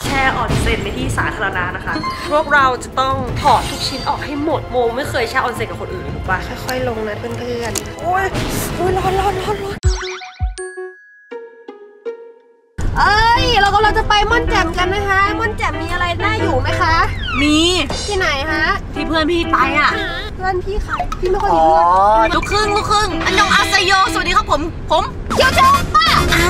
แช่ออนเซ็นในที่สาธารณะนะคะพวกเราจะต้องถอดทุกชิ้นออกให้หมดโมไม่เคยแช่ออนเซ็นกับคนอื่นถูกปะค่อยๆลงนะเพื่อนๆโอ้ยร้อนเอ้ยเรากำลังจะไปม่อนแจ่มกันนะคะม่อนแจ่มมีอะไรน่าอยู่ไหมคะมีที่ไหนคะที่เพื่อนพี่ไปอ่ะเพื่อนพี่ใครพี่ไม่ค่อยมีเพื่อนลูกครึ่งอันยองอาซโยสวัสดีครับผมเกียวจ้าป้า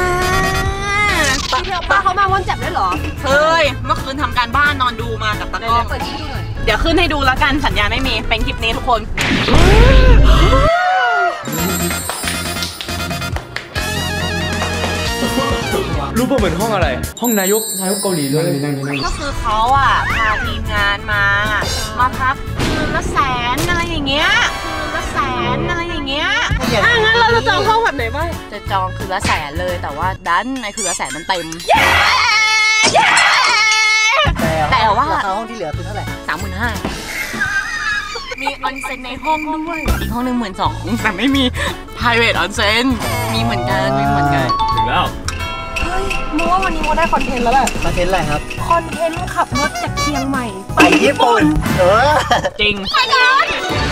เดี๋ยวป้าเขามาม่อนแจ่มได้หรอเฮ้ยเมื่อคืนทำการบ้านนอนดูมากับตากล้องเดี๋ยวขึ้นให้ดูแล้วกันสัญญาณไม่มีเป็นคลิปนี้ทุกคนรู้ป่ะเหมือนห้องอะไรห้องนายกเกาหลีเลยก็คือเขาอ่ะพาทีมงานมาพักคืนละ100,000อะไรอย่างเงี้ยงั้นเราจะจองห้องแบบไหนบ้างจะจองคืนละ100,000เลยแต่ว่าดันในคืนละ100,000มันเต็มแต่ว่าห้องที่เหลือคือเท่าไหร่ 35,000มีออนเซ็นในห้องด้วยอีกห้องนึง12,000แต่ไม่มี private ออนเซ็นมีเหมือนกันถึงแล้วเฮ้ยโมว่าวันนี้โมได้คอนเทนต์แล้วแหละคอนเทนต์อะไรครับคอนเทนต์ขับรถจากเชียงใหม่ไปญี่ปุ่นจริงไปกัน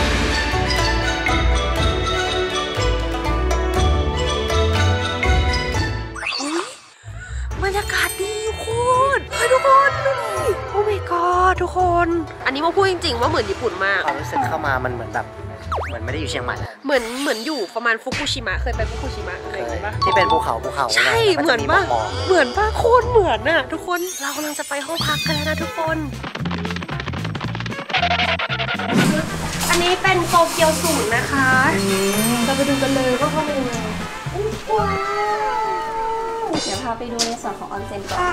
บรรยากาศดีโคตรทุกคนดูดิโอ้ my god ทุกคนอันนี้โมพูดจริงๆว่าเหมือนญี่ปุ่นมากความรู้สึกเข้ามามันเหมือนแบบเหมือนไม่ได้อยู่เชียงใหม่เหมือนอยู่ประมาณฟุกุชิมะเคยไปฟุกุชิมะอะไรอย่างเงี้ยป่ะที่เป็นภูเขาใช่เหมือนป่ะโคตรเหมือนน่ะทุกคนเรากำลังจะไปห้องพักกันแล้วนะทุกคนอันนี้เป็นโตเกียวสูตรนะคะเราไปดูกันเลยว่าเขาเป็นยังไงว้าวเดี๋ยวพาไปดูในส่วนของออนเซ็นก่อน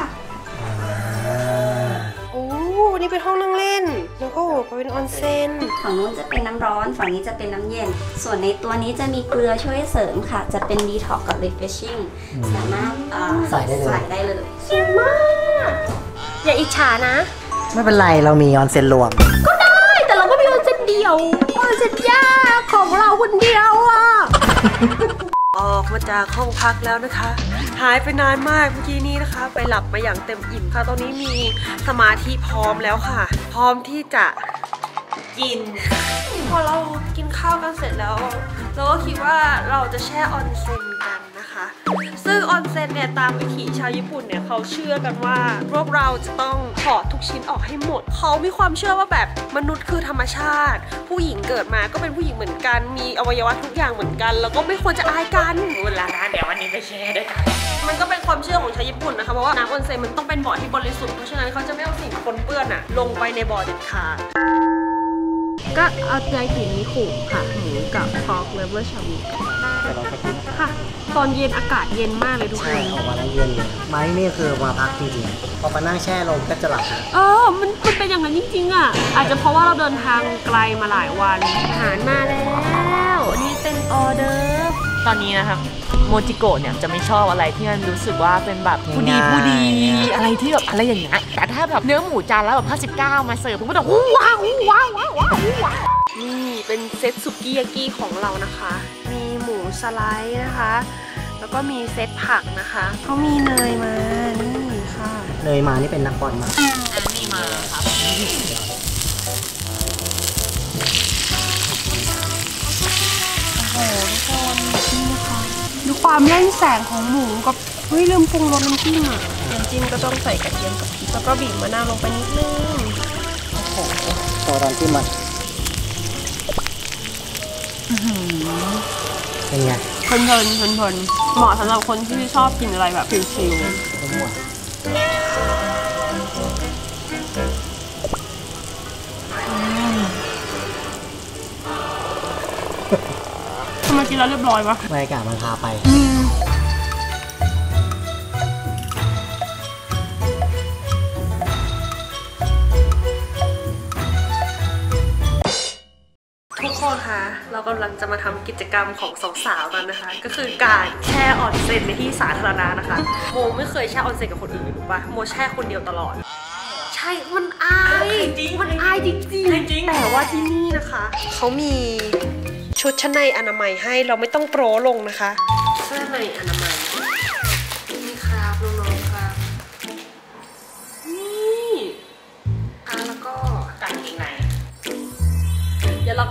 โอ้นี่เป็นห้องนั่งเล่นแล้วก็เป็นออนเซ็นฝั่งนู้นจะเป็นน้ำร้อนฝั่งนี้จะเป็นน้ำเย็นส่วนในตัวนี้จะมีเกลือช่วยเสริมค่ะจะเป็นดีท็อกกับรีเฟรชชิ่งสามารถใส่ได้เลยสวยมากอย่าอิจฉานะไม่เป็นไรเรามีออนเซ็นรวมก็ได้แต่เราไม่มีออนเซ็นเดียวออนเซ็นยากของเราคนเดียวอ่ะออกมาจากห้องพักแล้วนะคะหายไปนานมากเมื่อกี้นี้นะคะไปหลับมาอย่างเต็มอิ่มค่ะตอนนี้มีสมาธิพร้อมแล้วค่ะพร้อมที่จะกินพอเรากินข้าวกันเสร็จแล้วเราก็คิดว่าเราจะแช่ออนเซ็นกันนะคะซึ่งออนเซ็นเนี่ยตามวิถีชาวญี่ปุ่นเนี่ยเขาเชื่อกันว่าพวกเราจะต้องถอดทุกชิ้นออกให้หมดเขามีความเชื่อว่าแบบมนุษย์คือธรรมชาติผู้หญิงเกิดมาก็เป็นผู้หญิงเหมือนกันมีอวัยวะทุกอย่างเหมือนกันแล้วก็ไม่ควรจะอายกันเวลาเดี๋ยววันนี้ไปแช่ด้วยกันมันก็เป็นความเชื่อของชาวญี่ปุ่นนะคะเพราะว่าน้ำออนเซ็นมันต้องเป็นบ่อที่บริสุทธิ์เพราะฉะนั้นเขาจะไม่เอาสิ่งปนเปื้อนอะลงไปในบ่อเด็ดขาดก็เอาใจกินมิคุค่ะหมูกับฟอกเลเวอร์ชาบูค่ะตอนเย็นอากาศเย็นมากเลยทุกคนออกมาแล้วเย็นเลยไม้นี่คือมาพักจริงๆพอมานั่งแช่ลมก็จะหลับมันเป็นอย่างนั้นจริงๆอ่ะอาจจะเพราะว่าเราเดินทางไกลมาหลายวันอาหารมาแล้วนี่เป็นออเดอร์ตอนนี้นะครับโมจิโกะเนี่ยจะไม่ชอบอะไรที่มันรู้สึกว่าเป็นแบบผู้ดีอะไรที่แบบอะไรอย่างเงี้ยแต่ถ้าแบบเนื้อหมูจานแล้วแบบ59มาเสิร์ฟผมก็จะว้าวนี่เป็นเซตสุกี้ยากิของเรานะคะมีหมูสไลด์นะคะแล้วก็มีเซตผักนะคะเขามีเนยมานี่ค่ะเนยมานี่เป็นนักบอลมานี่มาครับโอ้โหทุกคนนี่นะคะดูความเล่นแสงของหมูกับลืมปรุงรสน้ำจิ้มอ่ะน้ำจิ้มก็ต้องใส่กระเทียมกับพริกแล้วก็บีบมะนาวลงไปนิดนึงโอ้โหตัวตอนที่มันเป็นไงเพลินเหมาะสำหรับคนที่ชอบกินอะไรแบบชิลๆทำไมกินแล้วเรียบร้อยปะบรรยากาศมันพาไปทุกคนคะเรากำลังจะมาทำกิจกรรมของสาวๆกันนะคะก็คือการแช่ออนเซ็นในที่สาธารณะนะคะโมไม่เคยแช่ออนเซ็นกับคนอื่นถูกปะโมแช่คนเดียวตลอดใช่มันอายจริงแต่ว่าที่นี่นะคะเขามีชุดชั้นในอนามัยให้เราไม่ต้องโปรลงนะคะเสื้อในอนามัยนี่ครับน้องๆครับนี่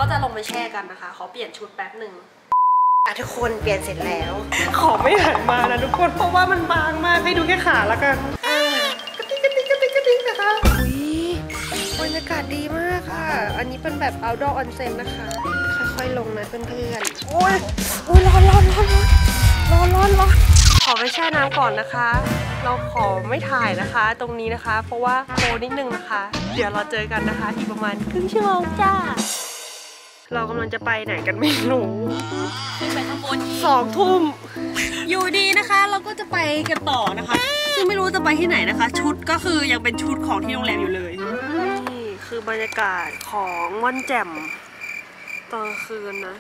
จะลงไปแช่กันนะคะขอเปลี่ยนชุดแป๊บหนึ่งทุกคนเปลี่ยนเสร็จแล้ว ขอไม่หันมานะทุกคนเพราะว่ามันบางมากให้ดูแค่ขาละกันกระติ๊กนะคะบรรยากาศดีมากค่ะอันนี้เป็นแบบ outdoor onsen นะคะค่อยๆลงนะเพื่อนๆโอ้ยร้อนขอไปแช่น้ำก่อนนะคะ เราขอไม่ถ่ายนะคะตรงนี้นะคะเพราะว่าโตนิดนึงนะคะ เดี๋ยวเราเจอกันนะคะอีกประมาณครึ่งชั่วโมงจ้าเรากำลังจะไปไหนกันไม่รู้ไปข้างบน2 ทุ่มอยู่ดีนะคะเราก็จะไปกันต่อนะคะซึ่งไม่รู้จะไปที่ไหนนะคะ ชุดก็คือยังเป็นชุดของที่โรงแรมอยู่เลยนี่คือบรรยากาศของม่อนแจ่มตอนคืนนะ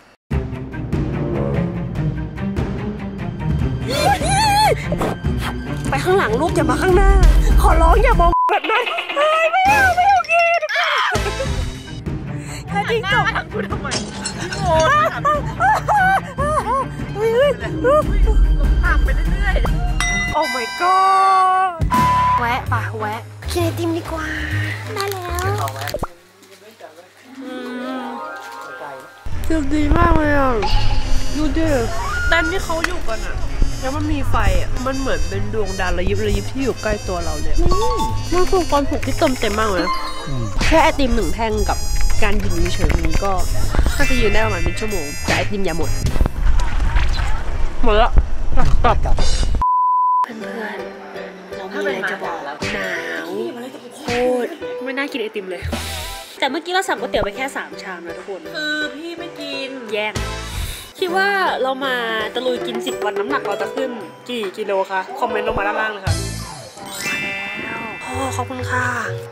ไปข้างหลังลูกอย่ามาข้างหน้าขอร้องอย่ามองแบบนั้นไม่โอเคทุกคนถ้าจริงจบกูทำไมโง่ห่างไปเรื่อยๆโอ้ my god แวะกินไอติมดีกว่าได้แล้วจุดดีมากเลยอ่ะดูดิเต็นท์ที่เขาอยู่กันอ่ะแล้วมันมีไฟอ่ะมันเหมือนเป็นดวงดาวระยิบที่อยู่ใกล้ตัวเราเนี่ยมันคือความสุขที่เต็มมากเลยแค่ไอติม1 แท่งกับการยืนเฉยๆนี้ก็น่าจะยืนได้ประมาณเป็นชั่วโมงแต่ไอติมอย่าหมดแล้วกลับเพื่อนๆเรามีอะไรจะบอกหนาวโคตรไม่น่ากินไอติมเลยแต่เมื่อกี้เราสั่งก๋วยเตี๋ยวไปแค่3 ชามนะทุกคนคือพี่ไม่กินแย่งคิดว่าเรามาตะลุยกิน10 วันน้ำหนักเราจะขึ้นกี่กิโลคะคอมเมนต์ลงมาด้านล่างเลยค่ะมาแล้วโอ้ขอบคุณค่ะ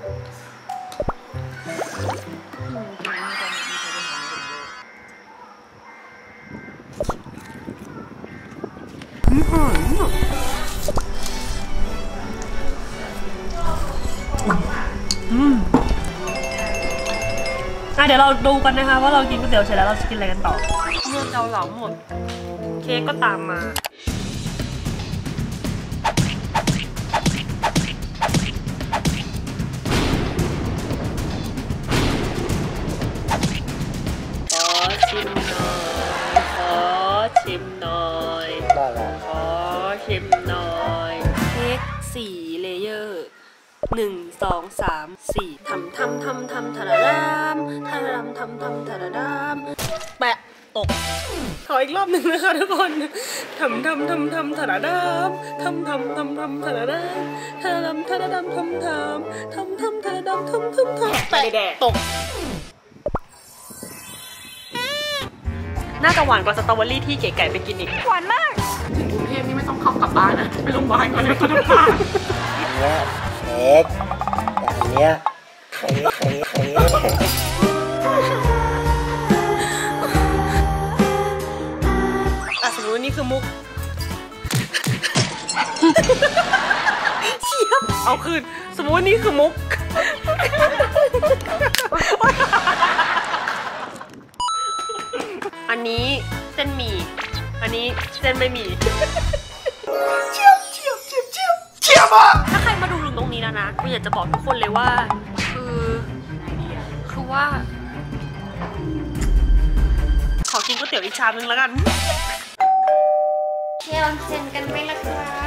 เดี๋ยวเราดูกันนะคะว่าเรากินก๋วยเตี๋ยวเสร็จแล้วเราจะกินอะไรกันต่อเมื่อเกาเหลาหมดเค้กก็ตามมาขอชิมหน่อยได้แล้วขอชิมหน่อยเค้ก4 เลเยอร์1 2 3 4ทำทะระดามทแปะตกขออีกรอบหนึ่งนะคะทุกคนทำทะระดามทำทะระดามทะระดามทำทะระดามแปะตกน่าจะหวานกว่าสตรอเบอรี่ที่เก๋ไก่ไปกินอีกหวานมากถึงกรุงเทพนี่ไม่ต้องเข้ากลับบ้านนะไปโรงพยาบาลก่อนเลยทุกท่านเค้กแต่อันเนี้ยเค้กสมมติว่านี่คือมุกเชียบเอาคืนสมมติว่านี่คือมุกอันนี้เส้นหมี่อันนี้เส้นไม่หมี่เชียบถ้าใครมาดูถึงตรงนี้แล้วนะกูอยากจะบอกทุกคนเลยว่าคือว่าขอกินก๋วยเตี๋ยวอีกชามนึงแล้วกันเที่ยวเซ็นกันไหมล่ะครับ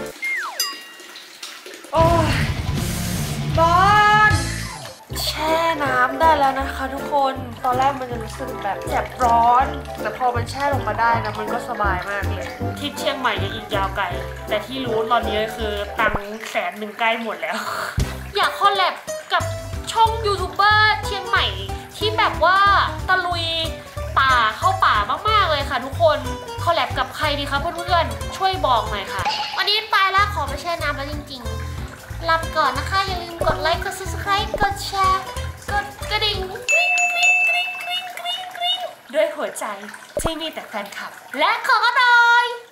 โอ้ยบอลแช่น้ำได้แล้วนะคะทุกคนตอนแรกมันจะรู้สึกแบบแสบร้อนแต่พอมันแช่ลงมาได้นะมันก็สบายมากเลยที่เชียงใหม่ยังอีกยาวไกลแต่ที่รู้ตอนนี้คือตังค์100,000ใกล้หมดแล้วอยากคอลแลบกับช่องยูทูบเบอร์เชียงใหม่ที่แบบว่าตะลุยป่าเข้าป่ามากๆเลยค่ะทุกคนคอลแลบกับใครดีคะเพื่อนๆช่วยบอกหน่อยค่ะวันนี้ไปแล้วขอไปแช่น้ำแล้วจริงๆลาไปก่อนนะคะอย่าลืมกดไลค์กด subscribe กดแชร์กดกระดิ่งด้วยหัวใจที่มีแต่แฟนคลับและขอหน่อย